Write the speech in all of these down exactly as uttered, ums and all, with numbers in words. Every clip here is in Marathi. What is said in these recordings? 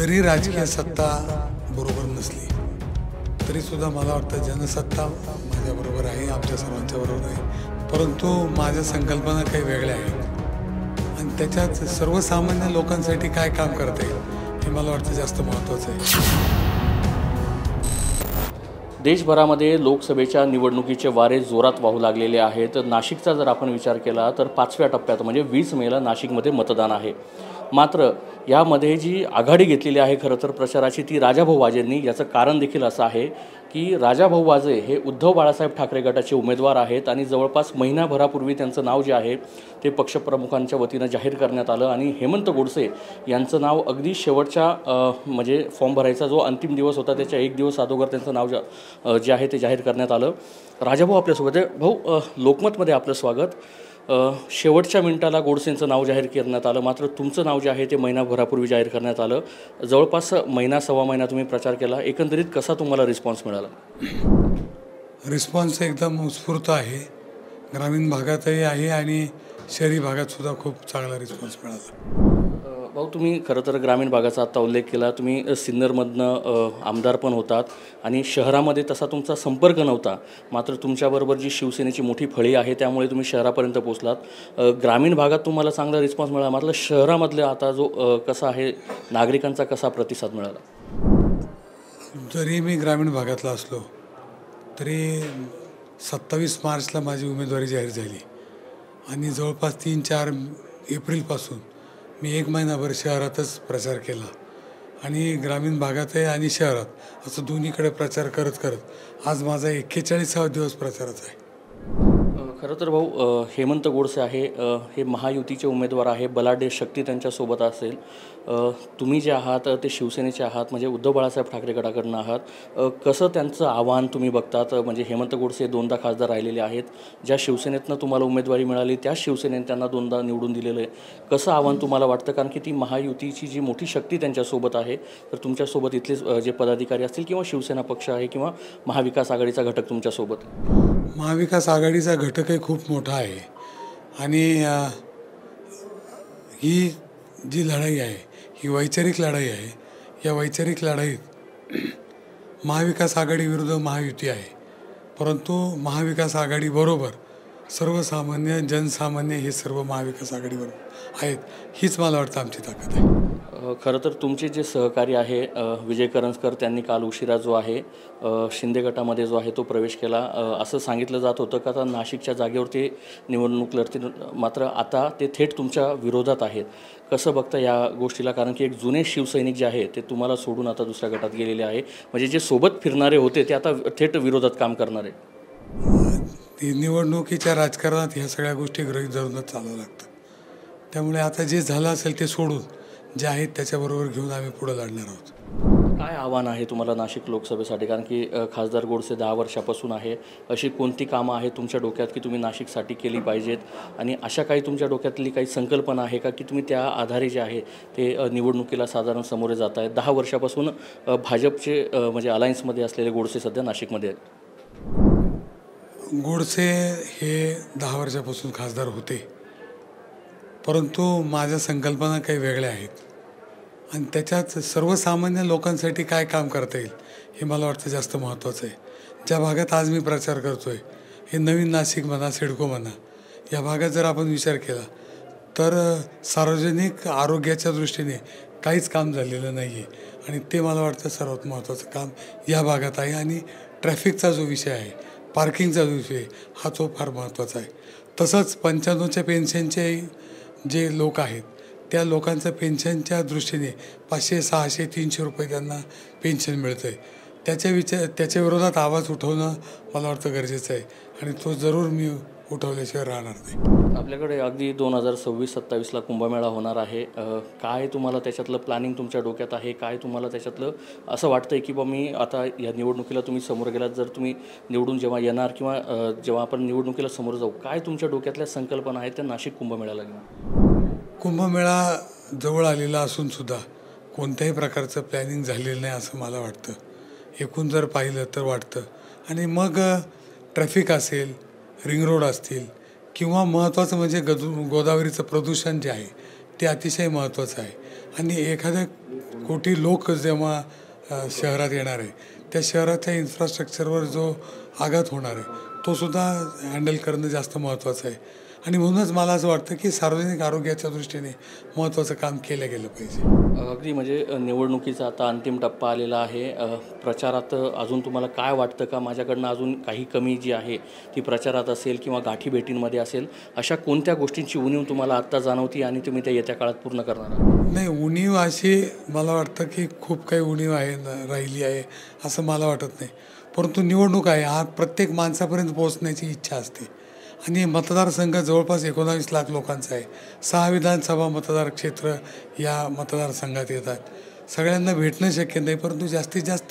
जरी राजकीय सत्ता बरोबर नसली तरी सुद्धा मला वाटतं जनसत्ता माझ्याबरोबर आहे, आमच्या सर्वांच्या बरोबर आहे. परंतु माझ्या संकल्पना काही वेगळ्या आहेत आणि त्याच्यात सर्वसामान्य लोकांसाठी काय काम करता येईल हे मला वाटतं जास्त महत्त्वाचं आहे. देशभरामध्ये लोकसभेच्या निवडणुकीचे वारे जोरात वाहू लागलेले आहेत. नाशिकचा जर आपण विचार केला तर पाचव्या टप्प्यात म्हणजे वीस मेला नाशिकमध्ये मतदान आहे. मात्र यामध्ये जी आघाडी घेतलेली आहे खरं तर प्रचाराची ती राजाभाऊ वाजेंनी. याचं कारण देखील असं आहे की राजाभाऊ वाजे हे उद्धव बाळासाहेब ठाकरे गटाचे उमेदवार आहेत आणि जवळपास महिनाभरापूर्वी त्यांचं नाव जे आहे ते पक्षप्रमुखांच्या वतीनं जाहीर करण्यात आलं आणि हेमंत गोडसे यांचं नाव अगदी शेवटच्या म्हणजे फॉर्म भरायचा जो अंतिम दिवस होता त्याच्या एक दिवस अगोदर त्यांचं नाव जे आहे ते जाहीर करण्यात आलं. राजाभाऊ आपल्यासोबत आहे. भाऊ, लोकमतमध्ये आपलं स्वागत. शेवटच्या मिनिटाला गोडसेंचं नाव जाहीर करण्यात आलं, मात्र तुमचं नाव जे आहे ते महिनाभरापूर्वी जाहीर करण्यात आलं. जवळपास महिना सव्वा महिना तुम्ही प्रचार केला. एकंदरीत कसा तुम्हाला रिस्पॉन्स मिळाला? रिस्पॉन्स एकदम उत्स्फूर्त आहे. ग्रामीण भागातही आहे आणि शहरी भागातसुद्धा खूप चांगला रिस्पॉन्स मिळाला. भाऊ, तुम्ही खरं तर ग्रामीण भागाचा आत्ता उल्लेख केला. तुम्ही सिन्नरमधनं आमदार पण होतात आणि शहरामध्ये तसा तुमचा संपर्क नव्हता, मात्र तुमच्याबरोबर जी शिवसेनेची मोठी फळी आहे त्यामुळे तुम्ही शहरापर्यंत पोचलात. ग्रामीण भागात तुम्हाला चांगला रिस्पॉन्स मिळाला, मात्र शहरामधले आता जो कसा आहे नागरिकांचा कसा प्रतिसाद मिळाला? जरी मी ग्रामीण भागातला असलो तरी सत्तावीस मार्चला माझी उमेदवारी जाहीर झाली आणि जवळपास तीन चार एप्रिलपासून मी एक महिनाभर शहरातच प्रचार केला आणि ग्रामीण भागातही आणि शहरात असं दोन्हीकडे प्रचार करत करत आज माझा एक्केचाळीसावा दिवस प्रचाराचा आहे. खरं तर भाऊ, हेमंत गोडसे आहे हे महायुतीचे उमेदवार आहे. बलाढ्य शक्ती त्यांच्यासोबत असेल. तुम्ही जे आहात ते शिवसेनेचे आहात, म्हणजे उद्धव बाळासाहेब ठाकरे गटाकडनं आहात. कसं त्यांचं आव्हान तुम्ही बघतात? म्हणजे हेमंत गोडसे दोनदा खासदार राहिलेले आहेत. ज्या शिवसेनेतनं तुम्हाला उमेदवारी मिळाली त्या शिवसेनेने त्यांना दोनदा निवडून दिलेलं आहे. कसं आव्हान तुम्हाला वाटतं? कारण की ती महायुतीची जी मोठी शक्ती त्यांच्यासोबत आहे, तर तुमच्यासोबत इथले जे पदाधिकारी असतील किंवा शिवसेना पक्ष आहे किंवा महाविकास आघाडीचा घटक तुमच्यासोबत? महाविकास आघाडीचा घटकही खूप मोठा आहे आणि ही जी लढाई आहे ही वैचारिक लढाई आहे. या वैचारिक लढाईत महाविकास आघाडी विरुद्ध महायुती आहे, परंतु महाविकास आघाडीबरोबर सर्वसामान्य जनसामान्य हे सर्व महाविकास आघाडीबरोबर आहेत. हीच मला वाटतं आमची ताकद आहे. खरं तर तुमचे जे सहकारी आहे विजय करंजकर, त्यांनी काल उशिरा जो आहे शिंदे गटामध्ये जो आहे तो प्रवेश केला. असं सांगितलं जात होतं का आता नाशिकच्या जागेवर ते निवडणूक लढतील, मात्र आता ते थेट तुमच्या विरोधात आहेत. कसं बघता या गोष्टीला? कारण की एक जुने शिवसैनिक जे आहे ते तुम्हाला सोडून आता दुसऱ्या गटात गेलेले आहे, म्हणजे जे सोबत फिरणारे होते ते आता थेट विरोधात काम करणारे. निवडणुकीच्या राजकारणात ह्या सगळ्या गोष्टी गृहीत धरूनच चालावं लागतं. त्यामुळे आता जे झालं असेल ते सोडून जे आहेत त्याच्याबरोबर घेऊन आम्ही पुढे लढणार आहोत. काय आव्हान आहे तुम्हाला नाशिक लोकसभेसाठी? कारण की खासदार गोडसे दहा वर्षापासून आहे. अशी कोणती कामं आहेत तुमच्या डोक्यात की तुम्ही नाशिकसाठी केली पाहिजेत आणि अशा काही तुमच्या डोक्यातली काही संकल्पना आहे का की तुम्ही त्या आधारे जे आहे ते निवडणुकीला साधारण समोरे जात आहेत? दहा वर्षापासून भाजपचे म्हणजे अलायन्समध्ये असलेले गोडसे सध्या नाशिकमध्ये आहेत. गोडसे हे दहा वर्षापासून खासदार होते, परंतु माझ्या संकल्पना काही वेगळ्या आहेत आणि त्याच्यात सर्वसामान्य लोकांसाठी काय काम करता येईल हे मला वाटतं जास्त महत्त्वाचं आहे. ज्या भागात आज मी प्रचार करतो आहे हे नवीन नाशिक म्हणा, सिडको म्हणा, या भागात जर आपण विचार केला तर सार्वजनिक आरोग्याच्या दृष्टीने काहीच काम झालेलं नाही आहे आणि ते मला वाटतं सर्वात महत्त्वाचं काम या भागात आहे. आणि ट्रॅफिकचा जो विषय आहे, पार्किंगचा जो विषय हा तो फार महत्त्वाचा आहे. तसंच पंच्याण्णवच्या पेन्शनचे जे लोक आहेत त्या लोकांचं पेन्शनच्या दृष्टीने पाचशे सहाशे तीनशे रुपये त्यांना पेन्शन मिळतं आहे. त्याच्या विचार त्याच्या विरोधात आवाज उठवणं मला वाटतं गरजेचं आहे आणि तो जरूर मी उठवल्याशिवाय राहणार नाही. आपल्याकडे अगदी दोन हजार सव्वीस सत्तावीसला कुंभमेळा होणार आहे. काय तुम्हाला त्याच्यातलं प्लॅनिंग तुमच्या डोक्यात आहे? काय तुम्हाला त्याच्यातलं असं वाटतं आहे की बा मी आता या निवडणुकीला तुम्ही समोर गेलात, जर तुम्ही निवडून जेव्हा येणार किंवा जेव्हा आपण निवडणुकीला समोर जाऊ, काय तुमच्या डोक्यातल्या संकल्पना आहेत त्या नाशिक कुंभमेळ्याला घेऊन? कुंभमेळा जवळ आलेला असूनसुद्धा कोणत्याही प्रकारचं प्लॅनिंग झालेलं नाही असं मला वाटतं. एकूण जर पाहिलं तर वाटतं. आणि मग ट्रॅफिक असेल, रिंग रोड असतील किंवा महत्त्वाचं म्हणजे गदू गोदावरीचं प्रदूषण जे आहे ते अतिशय महत्त्वाचं आहे. आणि एखाद्या कोटी लोक जेव्हा अ, शहरात येणार आहे, त्या शहराच्या इन्फ्रास्ट्रक्चरवर जो आघात होणार आहे तो सुद्धा हँडल करणं जास्त महत्त्वाचं आहे. आणि म्हणूनच मला असं वाटतं की सार्वजनिक आरोग्याच्या दृष्टीने महत्त्वाचं काम केलं गेलं पाहिजे. अगदी म्हणजे अ, निवडणुकीचा आता अंतिम टप्पा आलेला आहे. अ, प्रचारात अजून तुम्हाला काय वाटतं का माझ्याकडनं अजून काही कमी जी आहे ती प्रचारात असेल किंवा गाठीभेटींमध्ये असेल, अशा कोणत्या गोष्टींची उणीव तुम्हाला आत्ता जाणवती आणि तुम्ही त्या येत्या काळात पूर्ण करणार आहात? नाही, उणीव अशी मला वाटतं की खूप काही उणीव आहे न राहिली आहे असं मला वाटत नाही. परंतु निवडणूक आहे, हा प्रत्येक माणसापर्यंत पोहोचण्याची इच्छा असते. आणि मतदारसंघ जवळपास एकोणावीस लाख लोकांचा आहे. सहा विधानसभा मतदार क्षेत्र या मतदारसंघात येतात. सगळ्यांना भेटणं शक्य नाही, परंतु जास्तीत जास्त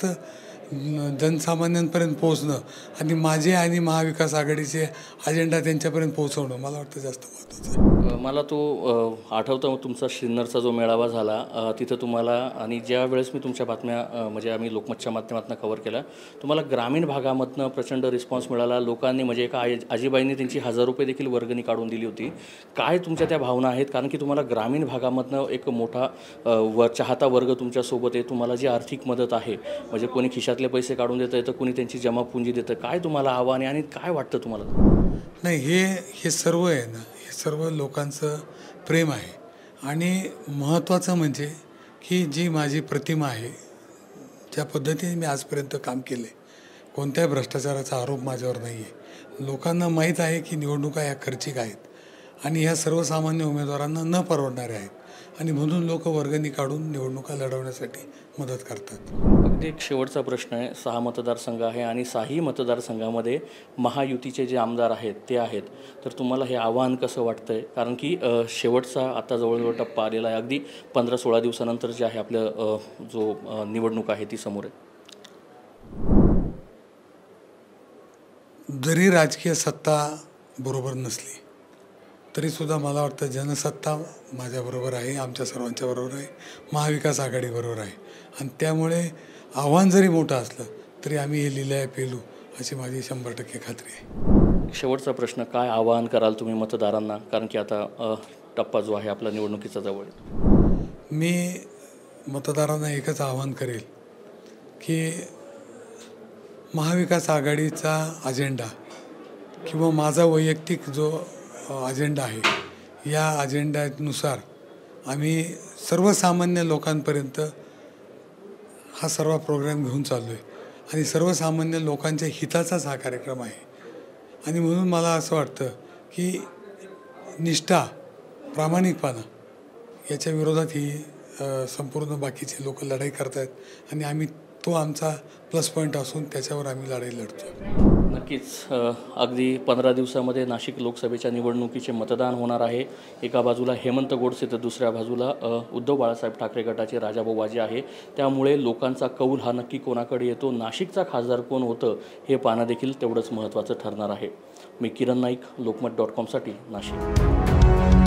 न- जनसामान्यांपर्यंत पोहोचणं आणि माझे आणि महाविकास आघाडीचे अजेंडा त्यांच्यापर्यंत पोहोचवणं मला वाटतं जास्त महत्त्वाचं आहे. अ, मला तो अ, आठवतं तुमचा सिन्नरचा जो मेळावा झाला, अ, तिथं तुम्हाला आणि ज्या वेळेस मी तुमच्या बातम्या अ, म्हणजे आम्ही लोकमतच्या माध्यमातून कव्हर केला, तुम्हाला ग्रामीण भागामधनं प्रचंड रिस्पॉन्स मिळाला. लोकांनी म्हणजे एका आई आजीबाईंनी त्यांची हजार रुपये देखील वर्गणी काढून दिली होती. काय तुमच्या त्या भावना आहेत? कारण की तुम्हाला ग्रामीण भागामधनं एक मोठा अ, व चाहता वर्ग तुमच्यासोबत आहे. तुम्हाला जी आर्थिक मदत आहे, म्हणजे कोणी खिशातले पैसे काढून देतं, तर कोणी त्यांची जमापुंजी देतं. काय तुम्हाला आव्हान आहे आणि काय वाटतं तुम्हाला? नाही, हे हे सर्व आहे ना, हे सर्व लोकांचं प्रेम आहे. आणि महत्त्वाचं म्हणजे की जी माझी प्रतिमा आहे, ज्या पद्धतीने मी आजपर्यंत काम केलं आहे, कोणत्याही भ्रष्टाचाराचा आरोप माझ्यावर नाही आहे. लोकांना माहीत आहे की निवडणुका ह्या खर्चिक आहेत आणि ह्या सर्वसामान्य उमेदवारांना न परवडणाऱ्या आहेत. आणि म्हणून लोक वर्गणी काढून निवडणुका लढवण्यासाठी मदत करतात. अगदी एक शेवटचा प्रश्न आहे. सहा मतदारसंघ आहे आणि सहाही मतदारसंघामध्ये महायुतीचे जे आमदार आहेत ते आहेत. तर तुम्हाला हे आव्हान कसं वाटतंय? कारण की अ, शेवटचा आता जवळजवळ टप्पा आलेला आहे. अगदी पंधरा सोळा दिवसानंतर जे आहे आपलं अ, जो अ, निवडणूक आहे ती समोर आहे. जरी राजकीय सत्ता बरोबर नसली तरीसुद्धा मला वाटतं जनसत्ता माझ्याबरोबर आहे, आमच्या सर्वांच्या बरोबर आहे, महाविकास आघाडीबरोबर आहे. आणि त्यामुळे आव्हान जरी मोठं असलं तरी आम्ही हे लिहिलंय पेलू अशी माझी शंभर टक्के खात्री आहे. शेवटचा प्रश्न, काय आवाहन कराल तुम्ही मतदारांना? कारण की आता अ, टप्पा जो आहे आपला निवडणुकीचा जवळ आहे. मी मतदारांना एकच आवाहन करेल की महाविकास आघाडीचा अजेंडा किंवा माझा वैयक्तिक जो अजेंडा आहे, या अजेंड्यानुसार आम्ही सर्वसामान्य लोकांपर्यंत हा सर्व प्रोग्राम घेऊन चाललो आहे. आणि सर्वसामान्य लोकांच्या हिताचाच हा कार्यक्रम आहे. आणि म्हणून मला असं वाटतं की निष्ठा, प्रामाणिकपणा याच्या विरोधात ही अ, संपूर्ण बाकीचे लोक लढाई करत आहेत. आणि आम्ही तो आमचा प्लस पॉईंट असून त्याच्यावर आम्ही लढाई लढतो. नक्कीच. अ, अगदी पंधरा दिवसामध्ये नाशिक लोकसभेच्या निवडणुकीचे मतदान होणार आहे. एका बाजूला हेमंत गोडसे तर दुसऱ्या बाजूला अ, उद्धव बाळासाहेब ठाकरे गटाचे राजाभाऊ वाजे आहे. त्यामुळे लोकांचा कौल हा नक्की कोणाकडे येतो, नाशिकचा खासदार कोण होतं हे पाहणं देखील तेवढंच महत्त्वाचं ठरणार आहे. मी किरण नाईक, लोकमत डॉट कॉमसाठी नाशिक.